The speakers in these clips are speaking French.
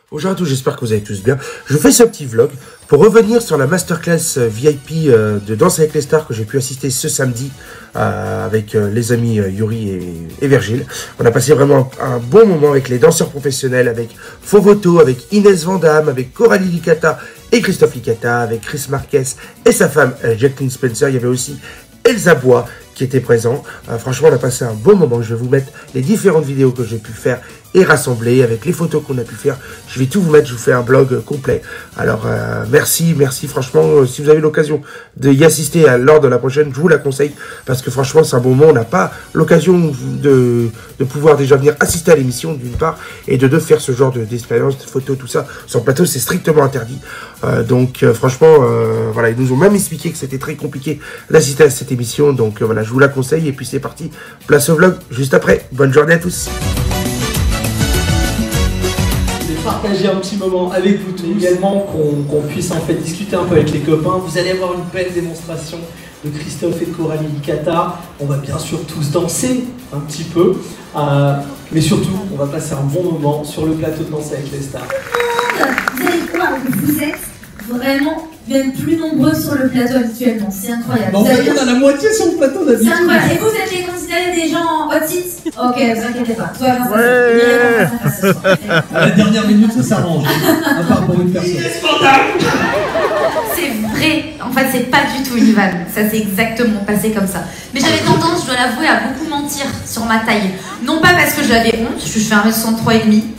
Bonjour à tous, j'espère que vous allez tous bien. Je fais ce petit vlog pour revenir sur la masterclass VIP de Danse avec les stars que j'ai pu assister ce samedi avec les amis Yuri et Virgile. On a passé vraiment un bon moment avec les danseurs professionnels, avec Fovoto, avec Inès Vandamme, avec Coralie Licata et Christophe Licata, avec Chris Marquez et sa femme Jacqueline Spencer. Il y avait aussi Elsa Bois qui était présent. Franchement, on a passé un bon moment. Je vais vous mettre les différentes vidéos que j'ai pu faire et rassembler avec les photos qu'on a pu faire. Je vais tout vous mettre, je vous fais un blog complet. Alors, merci, franchement, si vous avez l'occasion d'y assister lors de la prochaine, je vous la conseille, parce que franchement, c'est un bon moment. On n'a pas l'occasion de pouvoir déjà venir assister à l'émission, d'une part, et de deux, faire ce genre d'expérience, de photos, tout ça. Sur le plateau, c'est strictement interdit. Franchement, voilà, ils nous ont même expliqué que c'était très compliqué d'assister à cette émission. Donc, voilà, je vous la conseille. Et puis, c'est parti. Place au vlog juste après. Bonne journée à tous. Partager un petit moment avec vous tous, également qu'on puisse en fait discuter un peu avec les copains. Vous allez avoir une belle démonstration de Christophe et de Coralie Licata. On va bien sûr tous danser un petit peu, mais surtout on va passer un bon moment sur le plateau de Danse avec les stars. Vous allez voir, vous êtes vraiment bien plus nombreux sur le plateau actuellement, c'est incroyable. En fait, on a la moitié sur le plateau d'habitude. C'est incroyable. Et vous êtes les considérés des gens en hot seat? Ok, vous inquiétez pas. Toi, à la dernière minute, ça s'arrange. À part pour une personne. C'est vrai, en fait c'est pas du tout une vanne, ça s'est exactement passé comme ça. Mais j'avais tendance, je dois l'avouer, à beaucoup mentir sur ma taille. Non pas parce que j'avais honte, je fais 1m63 et demi.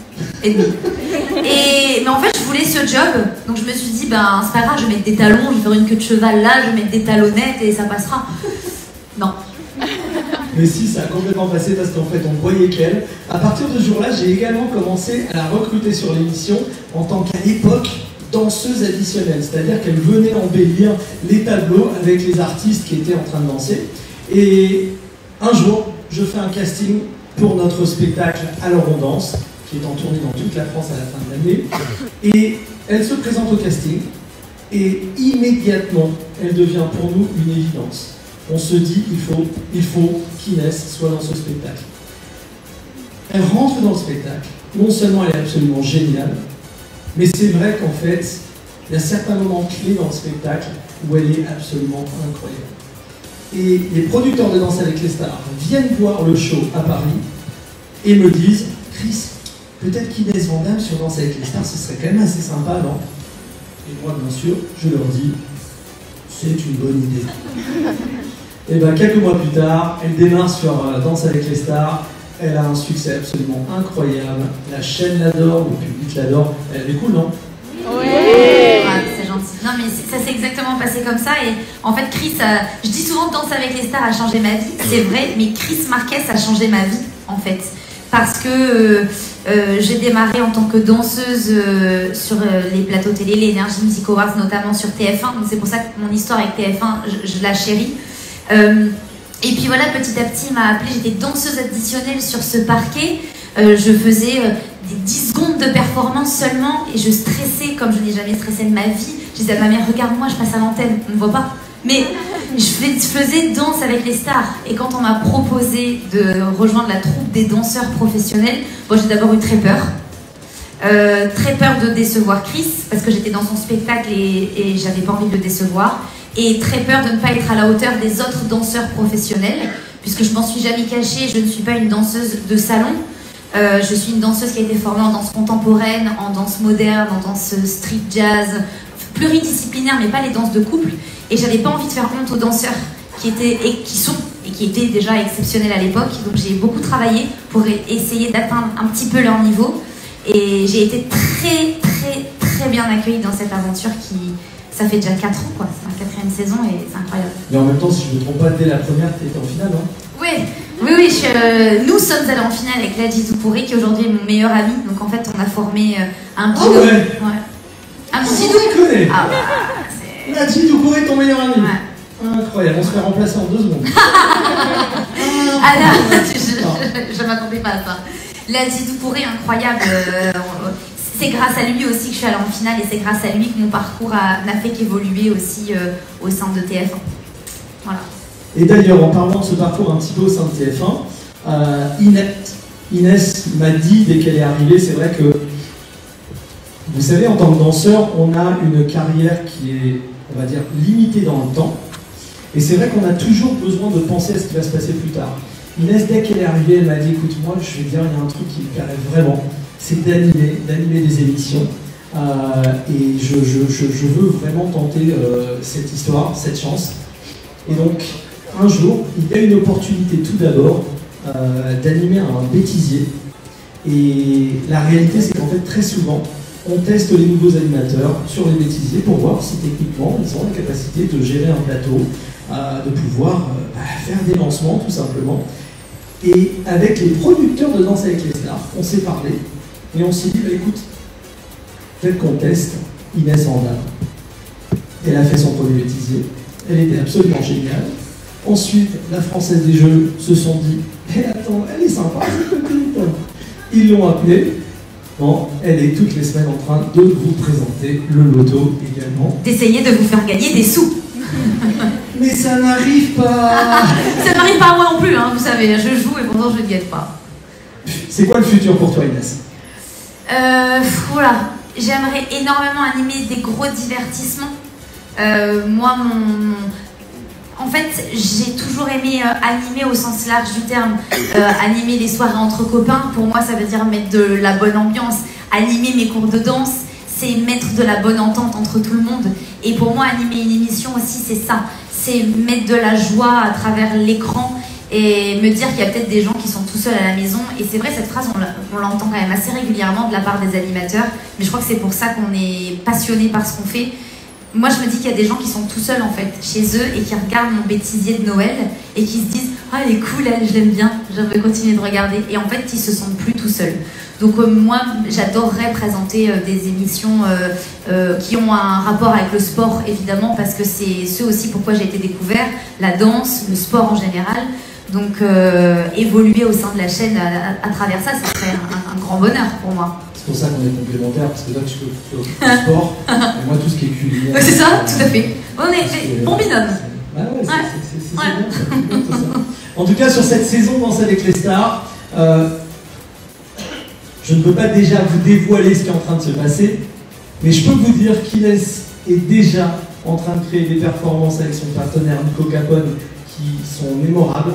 Mais en fait je voulais ce job, donc je me suis dit ben c'est pas grave, je vais mettre des talons, je vais faire une queue de cheval là, je vais mettre des talonnettes et ça passera. Non. Mais si, ça a complètement passé parce qu'en fait on voyait qu'elle. À partir de ce jour-là, j'ai également commencé à la recruter sur l'émission en tant qu'à l'époque danseuse additionnelle, c'est-à-dire qu'elle venait embellir les tableaux avec les artistes qui étaient en train de danser. Et un jour, je fais un casting pour notre spectacle Alors on danse, qui est en tournée dans toute la France à la fin de l'année. Et elle se présente au casting et immédiatement, elle devient pour nous une évidence. On se dit, il faut qu'Inès soit dans ce spectacle. Elle rentre dans le spectacle. Non seulement elle est absolument géniale, mais c'est vrai qu'en fait, il y a certains moments clés dans le spectacle où elle est absolument incroyable. Et les producteurs de Danse avec les stars viennent voir le show à Paris et me disent, Chris, peut-être qu'Inès Vandamme sur Danse avec les stars, ce serait quand même assez sympa, non? Et moi, bien sûr, je leur dis, c'est une bonne idée. Et bien, quelques mois plus tard, elle démarre sur Danse avec les stars. Elle a un succès absolument incroyable. La chaîne l'adore, le public l'adore. Elle est cool, non? Oui. C'est gentil. Non, mais ça s'est exactement passé comme ça. Et en fait, Chris, je dis souvent que Danse avec les stars a changé ma vie. C'est vrai, mais Chris Marquez a changé ma vie, en fait. Parce que j'ai démarré en tant que danseuse sur les plateaux télé, les Energy Music Awards, notamment sur TF1. Donc c'est pour ça que mon histoire avec TF1, je la chéris. Et puis voilà, petit à petit, il m'a appelée, j'étais danseuse additionnelle sur ce parquet. Je faisais des 10 secondes de performance seulement et je stressais comme je n'ai jamais stressé de ma vie. Je disais à ma mère, regarde-moi, je passe à l'antenne, on ne voit pas. Mais je faisais Danse avec les stars. Et quand on m'a proposé de rejoindre la troupe des danseurs professionnels, bon, j'ai d'abord eu très peur. Très peur de décevoir Chris, parce que j'étais dans son spectacle et j'avais pas envie de le décevoir. Et très peur de ne pas être à la hauteur des autres danseurs professionnels, puisque je m'en suis jamais cachée, je ne suis pas une danseuse de salon. Je suis une danseuse qui a été formée en danse contemporaine, en danse moderne, en danse street jazz, pluridisciplinaire, mais pas les danses de couple. Et j'avais pas envie de faire honte aux danseurs qui étaient déjà exceptionnels à l'époque. Donc j'ai beaucoup travaillé pour essayer d'atteindre un petit peu leur niveau. Et j'ai été très bien accueillie dans cette aventure qui... Ça fait déjà 4 ans, quoi. C'est ma 4e saison et c'est incroyable. Mais en même temps, si je ne me trompe pas, dès la première, tu étais en finale, non? Oui, nous sommes allés en finale avec Ladji Doucouré, qui aujourd'hui est mon meilleur ami. Donc en fait, on a formé un binôme. Ah ouais. Un petit binôme. Ah bah, Ladji Doucouré, ton meilleur ami. Ouais. Incroyable, on se fait remplacer en 2 secondes. Ah là, je m'attendais pas à ça. Ladji Doucouré, incroyable. C'est grâce à lui aussi que je suis allée en finale et c'est grâce à lui que mon parcours n'a fait qu'évoluer aussi au sein de TF1. Voilà. Et d'ailleurs, en parlant de ce parcours un petit peu au sein de TF1, Inès m'a dit dès qu'elle est arrivée, c'est vrai que Vous savez, en tant que danseur, on a une carrière qui est, on va dire, limitée dans le temps. Et c'est vrai qu'on a toujours besoin de penser à ce qui va se passer plus tard. Inès, dès qu'elle est arrivée, elle m'a dit, écoute, moi, je vais dire, il y a un truc qui me plairait vraiment, c'est d'animer des émissions. Et je veux vraiment tenter cette histoire, cette chance. Et donc, un jour, il y a une opportunité tout d'abord d'animer un bêtisier. Et la réalité, c'est qu'en fait, très souvent, on teste les nouveaux animateurs sur les bêtisiers pour voir si techniquement, ils ont la capacité de gérer un plateau, de pouvoir faire des lancements, tout simplement. Et avec les producteurs de Danse avec les stars, on s'est parlé et on s'est dit, écoute, peut-être qu'on teste Inès en dame. Elle a fait son premier bêtisier, elle était absolument géniale. Ensuite, la Française des Jeux se sont dit, attends, elle est sympa, cette petite. Ils l'ont appelée. Bon, elle est toutes les semaines en train de vous présenter le loto également. D'essayer de vous faire gagner des sous. Mais ça n'arrive pas. Ça n'arrive pas à moi non plus, hein, vous savez, je joue et pourtant je ne gagne pas. C'est quoi le futur pour toi, Inès? Voilà, j'aimerais énormément animer des gros divertissements. Moi, en fait, j'ai toujours aimé animer au sens large du terme. Animer les soirées entre copains, pour moi, ça veut dire mettre de la bonne ambiance. Animer mes cours de danse, c'est mettre de la bonne entente entre tout le monde. Et pour moi, animer une émission aussi, c'est ça. C'est mettre de la joie à travers l'écran et me dire qu'il y a peut-être des gens qui sont tout seuls à la maison. Et c'est vrai, cette phrase, on l'entend quand même assez régulièrement de la part des animateurs. Mais je crois que c'est pour ça qu'on est passionné par ce qu'on fait. Moi, je me dis qu'il y a des gens qui sont tout seuls, en fait, chez eux, et qui regardent mon bêtisier de Noël, et qui se disent « Ah, elle est cool, elle, je l'aime bien, j'aimerais continuer de regarder. » Et en fait, ils se sentent plus tout seuls. Donc moi, j'adorerais présenter des émissions qui ont un rapport avec le sport, évidemment, parce que c'est ce aussi pourquoi j'ai été découvert, la danse, le sport en général. Donc évoluer au sein de la chaîne à travers ça, ça serait un grand bonheur pour moi. C'est pour ça qu'on est complémentaires, parce que là tu peux le sport, et moi tout ce qui est culinaire. C'est ça, tout à fait. On est bon binôme. Ah ouais, c'est bien, tout ça. En tout cas, sur cette saison Danse avec les stars, je ne peux pas déjà vous dévoiler ce qui est en train de se passer, mais je peux vous dire qu'Inès est déjà en train de créer des performances avec son partenaire Nico Capone qui sont mémorables.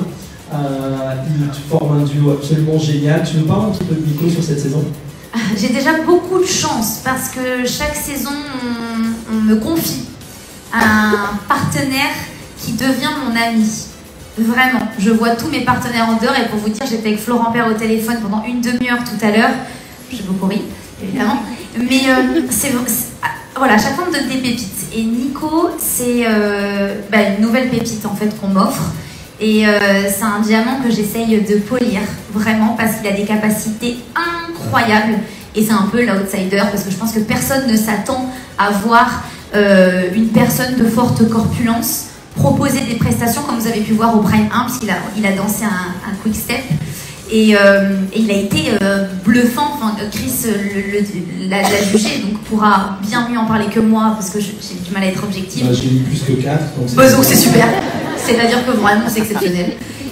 Ils forment un duo absolument génial. Tu nous parles un petit peu de Nico sur cette saison? J'ai déjà beaucoup de chance parce que chaque saison, on me confie un partenaire qui devient mon ami. Vraiment, je vois tous mes partenaires en dehors et pour vous dire, j'étais avec Florent Père au téléphone pendant une demi-heure tout à l'heure. J'ai beaucoup ri, évidemment. Mais voilà, à chaque fois on me donne des pépites. Et Nico, c'est une nouvelle pépite en fait qu'on m'offre. Et c'est un diamant que j'essaye de polir, vraiment, parce qu'il a des capacités incroyables. Et c'est un peu l'outsider, parce que je pense que personne ne s'attend à voir une personne de forte corpulence proposer des prestations, comme vous avez pu voir au Prime 1, parce qu'il a dansé un quick step. Et il a été bluffant. Enfin, Chris l'a jugé, donc pourra bien mieux en parler que moi, parce que j'ai du mal à être objective. J'ai mis plus que 4. Donc c'est super. C'est-à-dire que vraiment c'est exceptionnel.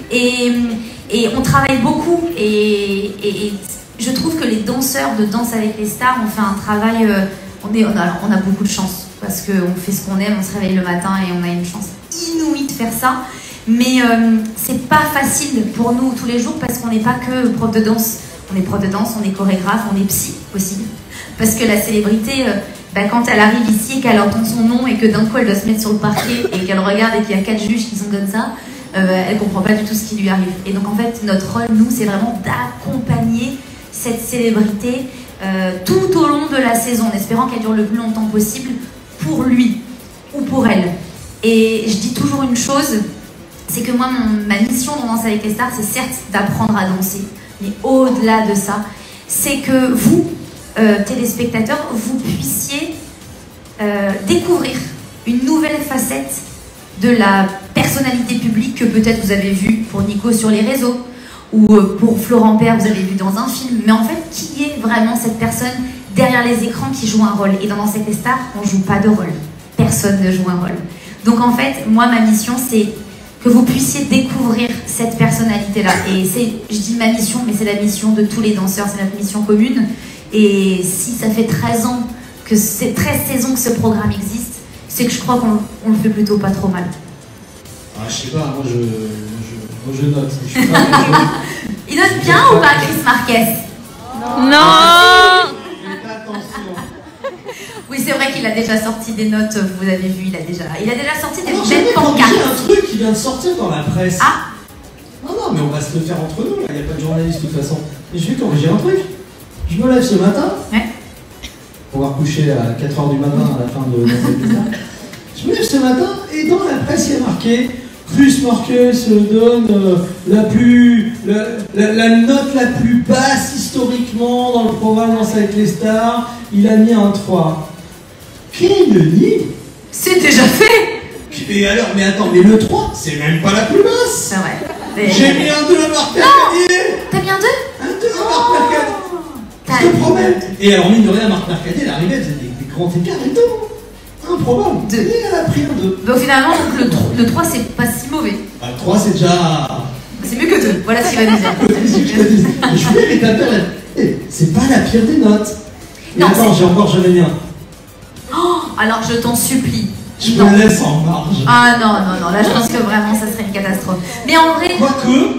Et on travaille beaucoup. Et je trouve que les danseurs de Danse avec les stars ont fait un travail. On a beaucoup de chance, parce qu'on fait ce qu'on aime, on se réveille le matin et on a une chance inouïe de faire ça. Mais c'est pas facile pour nous tous les jours, parce qu'on n'est pas que prof de danse. On est prof de danse, on est chorégraphe, on est psy aussi. Parce que la célébrité, quand elle arrive ici et qu'elle entend son nom et que d'un coup elle doit se mettre sur le parquet et qu'elle regarde et qu'il y a 4 juges qui sont comme ça, elle comprend pas du tout ce qui lui arrive. Et donc en fait, notre rôle, nous, c'est vraiment d'accompagner cette célébrité tout au long de la saison, en espérant qu'elle dure le plus longtemps possible pour lui ou pour elle. Et je dis toujours une chose, c'est que moi, ma mission dans Danse avec les stars, c'est certes d'apprendre à danser, mais au-delà de ça, c'est que vous, téléspectateurs, vous puissiez découvrir une nouvelle facette de la personnalité publique que peut-être vous avez vue pour Nico sur les réseaux, ou pour Florent Père, vous avez vu dans un film. Mais en fait, qui est vraiment cette personne derrière les écrans qui joue un rôle? Et dans Danse avec les stars, on ne joue pas de rôle. Personne ne joue un rôle. Donc en fait, moi, ma mission, c'est que vous puissiez découvrir cette personnalité-là. Et je dis ma mission, mais c'est la mission de tous les danseurs, c'est notre mission commune. Et si ça fait 13 ans que c'est 13 saisons que ce programme existe, c'est que je crois qu'on le fait plutôt pas trop mal. Ah, je sais pas, moi je note. Je suis pas, Il note bien ou pas, Chris Marquez? Non. Oui, c'est vrai qu'il a déjà sorti des notes, vous avez vu, il a déjà sorti des alors, belles j'avais corrigé pancartes. un truc qui vient de sortir dans la presse. Ah, Non, mais on va se le faire entre nous, là. Il n'y a pas de journaliste de toute façon. Et je vais corriger un truc. Je me lève ce matin. Ouais. On va recoucher à 4h du matin à la fin de Je me lève ce matin et dans la presse, il y a marqué Chris Marquez se donne la note la plus basse historiquement dans le programme Danse avec les stars. Il a mis un 3. Qui le nie? c'est déjà fait. Et alors, mais attends, mais le 3, c'est même pas la plus basse. C'est vrai. J'ai mis un 2 à Marc Mercadier. T'as bien deux? Un 2 à Marc Mercadier. Je te promets. Et alors, mine de rien, Marc Mercadier, elle arrivait, elle faisait des grands écarts et tout. Improbable. Deux. Et elle a pris un 2. Donc finalement, le 3, c'est pas si mauvais. Bah, le 3, c'est déjà. C'est mieux que 2, voilà ce qu'il va nous dire. Je voulais les tapeurs, c'est pas la pire des notes. Et Non, attends, j'ai encore jamais mis un. Oh, alors je t'en supplie. Je Non. me laisse en marge. Ah non, là je pense que vraiment ça serait une catastrophe. Mais en vrai, Quoique,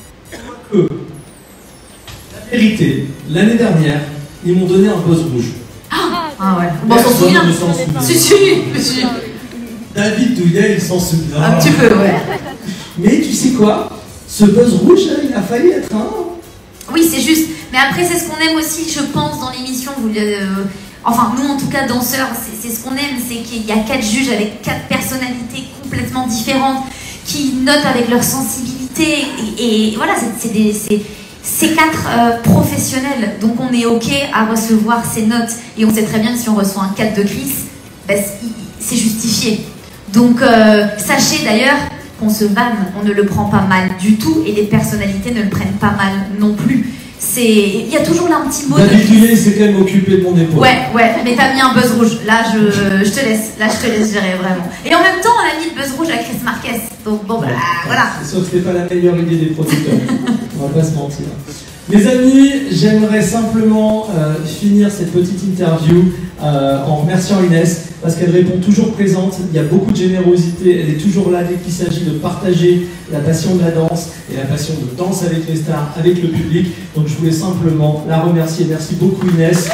la vérité, l'année dernière, ils m'ont donné un buzz rouge. ah ouais, bon, on s'en Personne souvient. ne s'en souvient. Si. David Douillet, il s'en souvient. Un petit peu, ouais. Mais tu sais quoi? Ce buzz rouge, là, il a failli être un. Oui, c'est juste. Mais après, c'est ce qu'on aime aussi, je pense, dans l'émission. Enfin, nous, en tout cas, danseurs, c'est ce qu'on aime, c'est qu'il y a 4 juges avec 4 personnalités complètement différentes qui notent avec leur sensibilité. Et voilà, c'est 4 professionnels. Donc, on est OK à recevoir ces notes. Et on sait très bien que si on reçoit un 4 de Chris, ben, c'est justifié. Donc, sachez d'ailleurs qu'on se vanne, on ne le prend pas mal du tout. Et les personnalités ne le prennent pas mal non plus. Il y a toujours là un petit mot. David Douillet, il s'est quand même occupé de mon épaule. Ouais, mais t'as mis un buzz rouge. Là, je te laisse gérer vraiment. Et en même temps, on a mis le buzz rouge à Chris Marquez. Donc bon, bah, voilà. C'est sûr que c'était pas la meilleure idée des producteurs. On va pas se mentir. Mes amis, j'aimerais simplement finir cette petite interview en remerciant Inès parce qu'elle répond toujours présente. Il y a beaucoup de générosité. Elle est toujours là dès qu'il s'agit de partager la passion de la danse et la passion de Danse avec les stars avec le public. Donc je voulais simplement la remercier. Merci beaucoup Inès.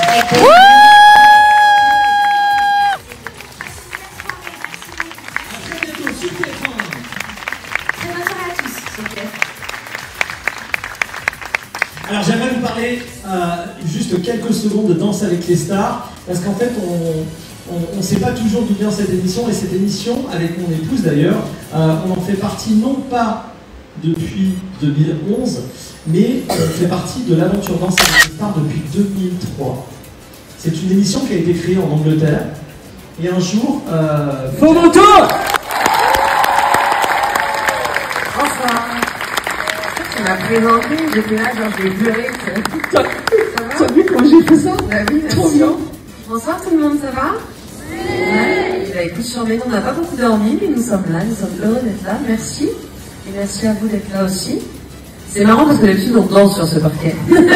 Alors j'aimerais vous parler juste quelques secondes de Danse avec les stars, parce qu'en fait on ne sait pas toujours d'où vient cette émission, et cette émission, avec mon épouse d'ailleurs, on en fait partie non pas depuis 2011, mais on fait partie de l'aventure Danse avec les stars depuis 2003. C'est une émission qui a été créée en Angleterre, et un jour... Faut mon tour. Tu m'as présenté, j'étais là, genre j'ai pleuré. T'as vu comment j'ai fait ça? Bah oui, merci. Trop bien. Bonsoir tout le monde, ça va? Ouais. Bah écoute, on n'a pas beaucoup dormi, mais nous sommes là, nous sommes heureux d'être là, merci. Et merci à vous d'être là aussi. C'est marrant parce que d'habitude on danse sur ce parquet.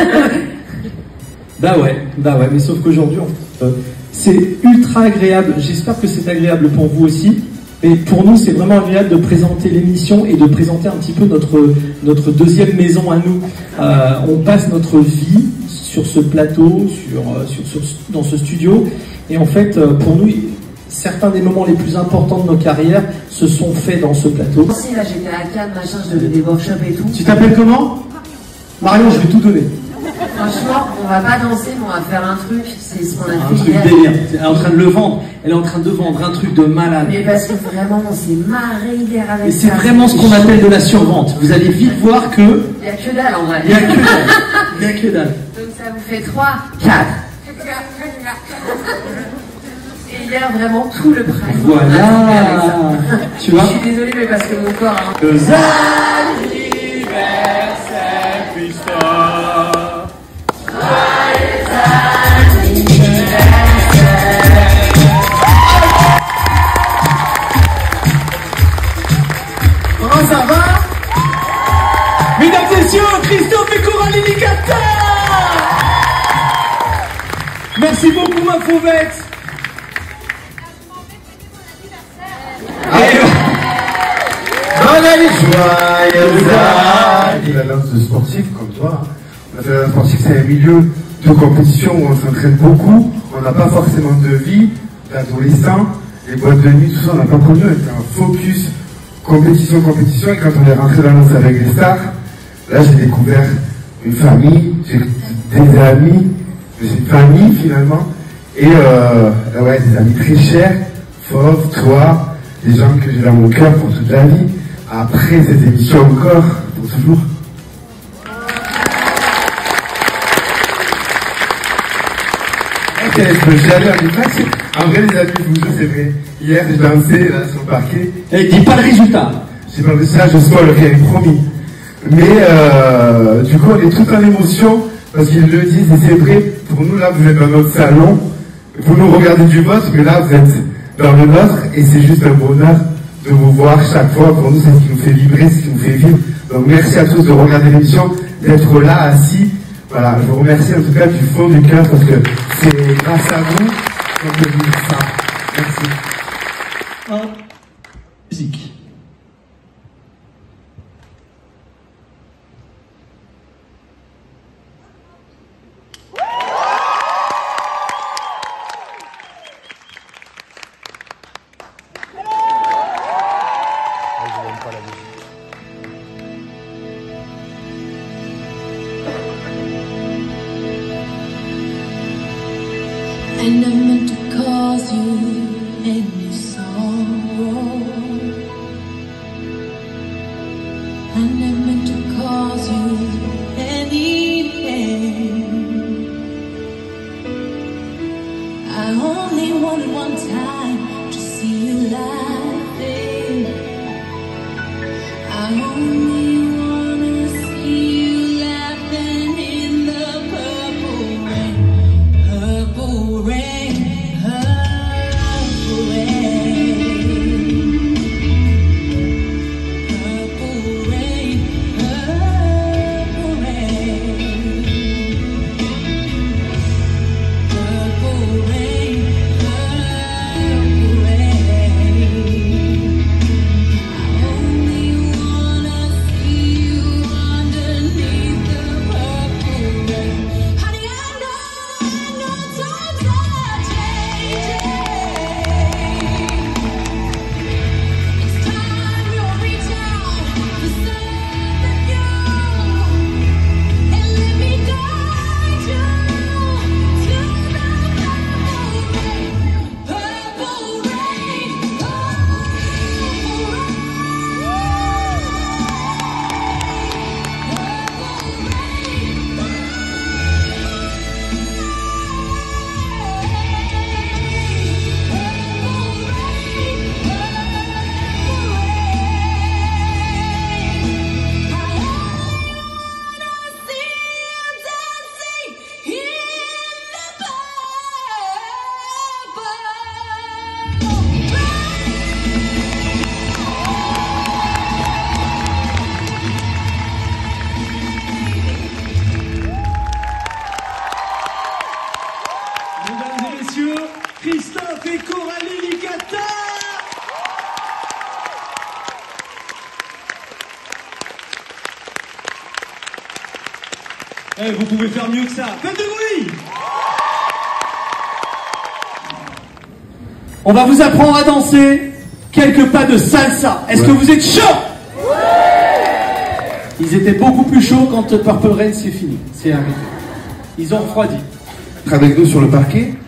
Bah ouais, mais sauf qu'aujourd'hui, c'est ultra agréable. J'espère que c'est agréable pour vous aussi. Et pour nous, c'est vraiment agréable de présenter l'émission et de présenter un petit peu notre deuxième maison à nous. On passe notre vie sur ce plateau, dans ce studio. Et en fait, pour nous, certains des moments les plus importants de nos carrières se sont faits dans ce plateau. Là, j'étais à Cannes, machin, je devais des workshops et tout. Tu t'appelles comment? Marion, je vais tout donner. Franchement, on va pas danser, mais on va faire un truc. C'est ce qu'on a Un fait truc hier. délire. Elle est en train de le vendre. Elle est en train de vendre un truc de malade. Mais parce que vraiment, on s'est marré hier avec Et c'est ça. vraiment ce qu'on appelle de la survente. Vous allez vite voir que... Il n'y a que dalle en vrai. Il n'y a que dalle. Il n'y a que dalle. Donc ça vous fait 3, 4. Et hier, vraiment tout le prix. Voilà. Tu vois? Je suis désolée, mais parce que mon corps... Hein. Anniversaire, Christophe. Comment ça va? Mesdames et messieurs, Christophe et Coralie Licata. Merci beaucoup ma fauvette. Bonne année, joyeuse année. La danse de sportif comme toi. La danse sportive, c'est un milieu de compétition où on s'entraîne beaucoup. On n'a pas forcément de vie d'adolescent. Les boîtes de nuit, tout ça, on n'a pas connu. On était un focus compétition. Et quand on est rentré dans la danse avec les stars, là, j'ai découvert une famille, j'ai des amis, j'ai une famille finalement. Et ouais, des amis très chers, Fauve, toi, des gens que j'ai dans mon cœur pour toute la vie. Après cette émission encore, pour toujours. Ok, je vais aller à l'Impact. En vrai, les amis, je vous jure, c'est vrai. Hier, j'ai dansé là, sur le parquet. Et dis pas le résultat. J'ai pas le résultat, je spoil, ok, promis. Mais du coup, on est tout en émotion, parce qu'ils le disent, et c'est vrai, pour nous, là, vous êtes dans notre salon, vous nous regardez du vôtre, mais là, vous êtes dans le nôtre, et c'est juste un bonheur de vous voir chaque fois. Pour nous, c'est ce qui nous fait vibrer, ce qui nous fait vivre. Donc, merci à tous de regarder l'émission, d'être là, assis. Voilà, je vous remercie en tout cas du fond du cœur, parce que c'est grâce à vous qu'on peut vivre ça. Merci. Musique. I never meant to cause you any sorrow. I never meant to cause you any pain. I only wanted one time to see you laughing. I only wanna see you laughing in the purple rain. Purple rain, purple rain, purple rain, purple rain, purple rain, purple rain. I only wanna see you underneath the purple rain. Honey, I know times are changing. It's time you reach out for something new and let me guide you to the purple rain, Mesdames et messieurs, Christophe et Coralie Licata. Eh, vous pouvez faire mieux que ça. Faites du bruit. On va vous apprendre à danser quelques pas de salsa. Est-ce que vous êtes chaud? Ils étaient beaucoup plus chauds quand Purple Rain c'est fini. C'est arrêté. Ils ont refroidi. Être avec nous sur le parquet.